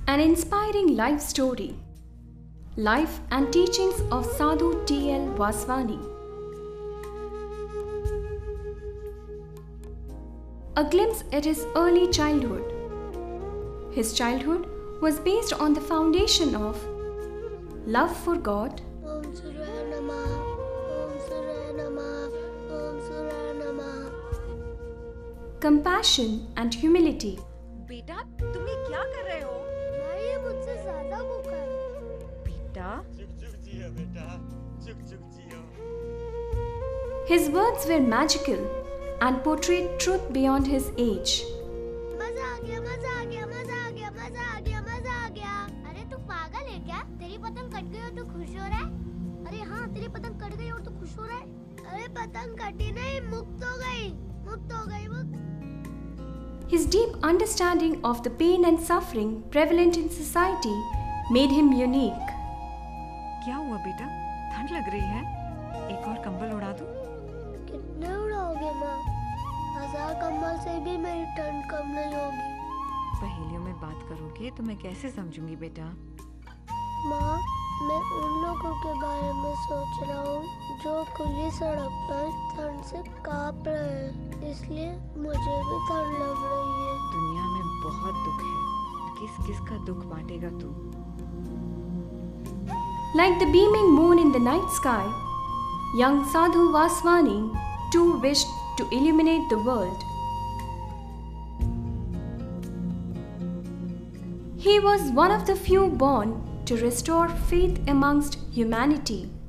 An inspiring life story. Life and teachings of Sadhu T.L. Vaswani. A glimpse at his early childhood. His childhood was based on the foundation of love for God, Om Suraya Namah, Om Suraya Namah, Om Suraya Namah. compassion and humility. बेटा तुम ये क्या कर रहे हो? भाई ये मुझसे ज्यादा भूखा है। बेटा चुप जियो बेटा, चुप जियो। His words were magical and portrayed truth beyond his age. मजा आ गया, मजा आ गया, मजा आ गया, मजा आ गया, मजा आ गया। अरे तू पागल है क्या? तेरी पतंग कट गई और तू खुश हो रहा है? अरे हाँ, तेरी पतंग कट गई और तू खुश हो रहा है? अरे पतंग कटी नहीं, मुक्त हो गई, मुक्त हो गई, मुक्त। His deep understanding of the pain and suffering prevalent in society made him unique. क्या हुआ बेटा? ठंड लग रही है? एक और कंबल उड़ा दूं? कितने उड़ाओगे माँ? 1000 कंबल से भी मेरी ठंड कम नहीं होगी। पहेलियों में बात करोगे तो मैं कैसे समझूंगी बेटा? माँ, मैं उन लोगों के बारे में सोच रहा हूँ जो खुली सड़क पर ठंड से कांप रहे हैं, इसलिए मुझे भी ठंड लग रही है। दुनिया में बहुत दुख है, किस किस का दुख बांटेगा तू? Like the beaming moon in the night sky, young Sadhu Vaswani too wished to illuminate the world. He was one of the few born to restore faith amongst humanity.